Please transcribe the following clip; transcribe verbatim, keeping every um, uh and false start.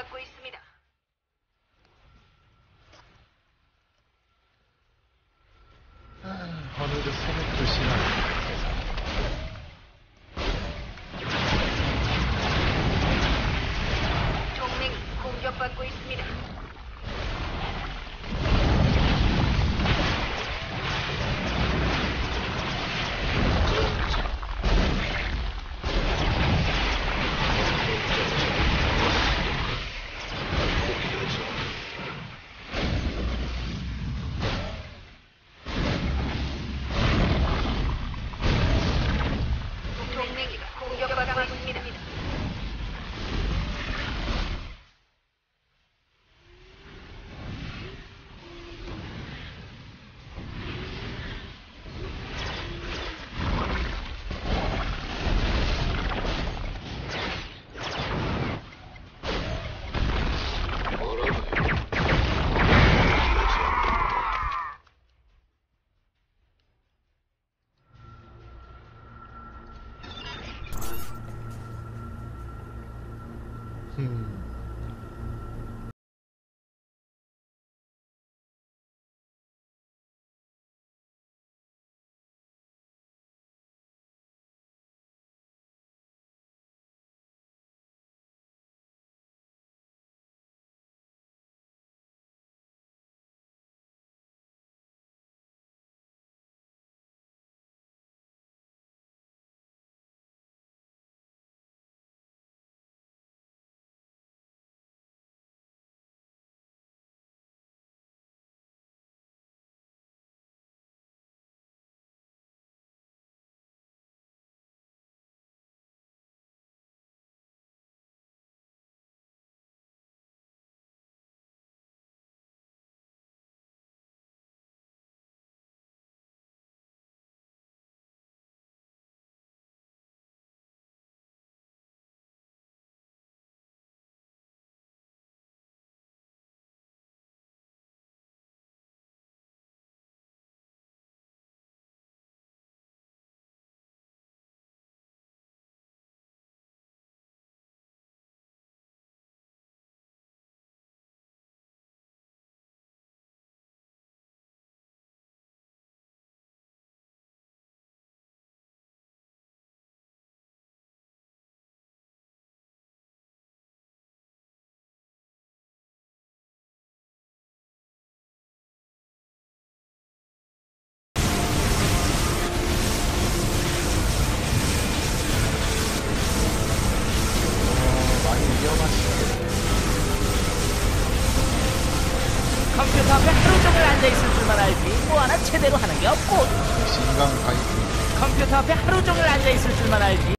공격받고 있습니다. 아, 어느 그 새벽 두 시나 세상. 동맹이 공격받고 있습니다. 동맹이 공격받고 있습니다. 음. 컴퓨터 앞에 하루 종일 앉아있을 줄만 알지 뭐 하나 제대로 하는 게 없고 역시 인간 가입. 컴퓨터 앞에 하루 종일 앉아있을 줄만 알지